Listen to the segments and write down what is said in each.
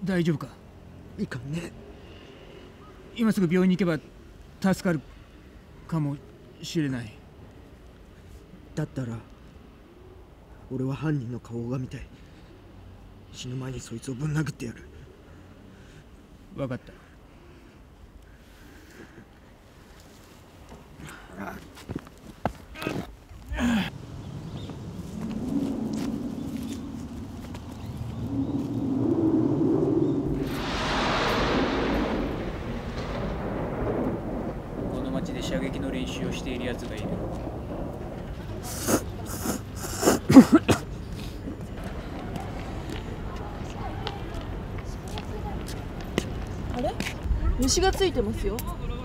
大丈夫か？ いかんね。 今すぐ病院に行けば助かるかもしれない。 だったら俺は犯人の顔が見たい。死ぬ前にそいつをぶん殴ってやる。 分かった。この町で射撃の練習をしているやつがいる。 あれ？虫がついてますよ。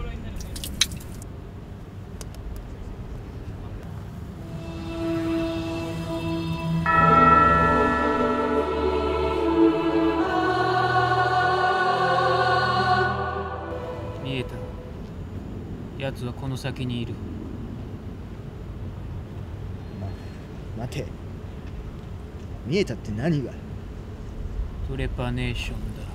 見えた。奴はこの先にいる。 待て。見えたって何が？ トレパネーションだ。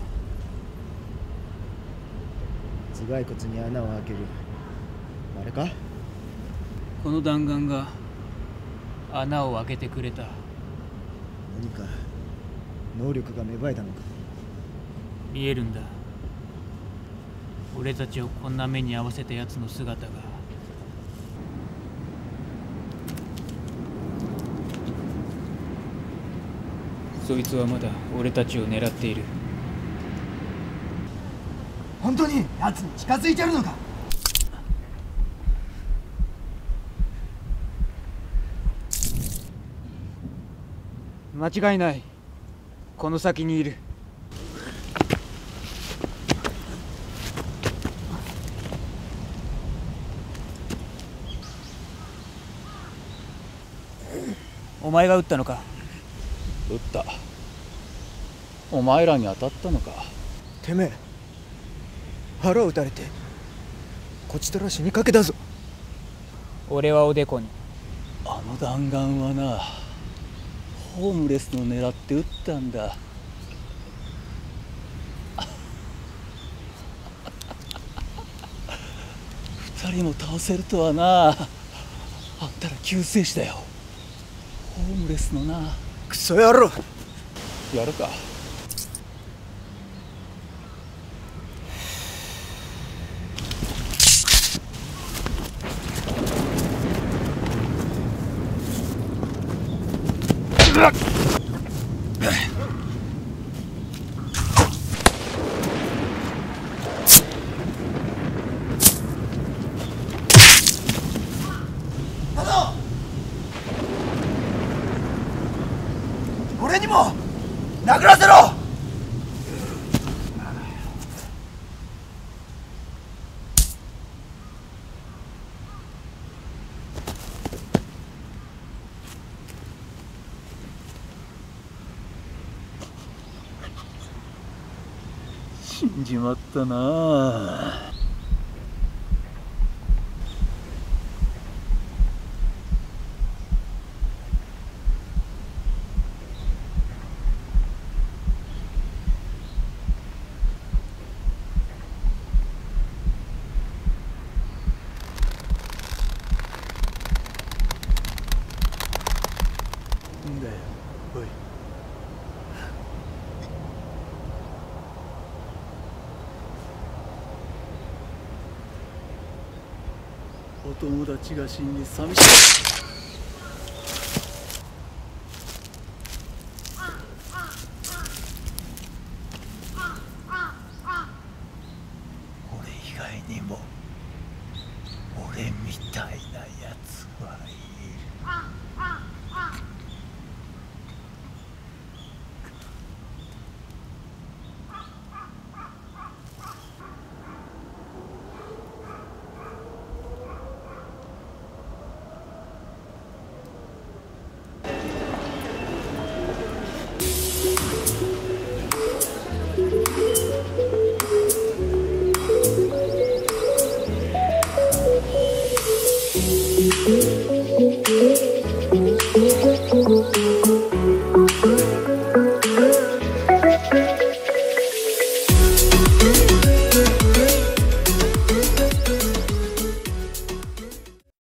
頭蓋骨に穴を開ける。あれか？ この弾丸が穴を開けてくれた。 何か能力が芽生えたのか？ 見えるんだ。俺たちをこんな目に遭わせた奴の姿が。そいつはまだ俺たちを狙っている。 本当に奴に近づいてるのか？ 間違いない。この先にいる。お前が撃ったのか？ 撃った。お前らに当たったのか？ てめえ腹を撃たれてこちとら死にかけだぞ。 俺はおでこに。 あの弾丸はな、ホームレスの狙って撃ったんだ。2人も倒せるとはな。あんたら救世主だよ。ホームレスのな。 クソ野郎。 やるか。 俺にも殴らせろ。 死んじまったなあ。んだよ、おい。お友達が死んで寂しい。俺以外にも俺みたいなやつはいる。 うん。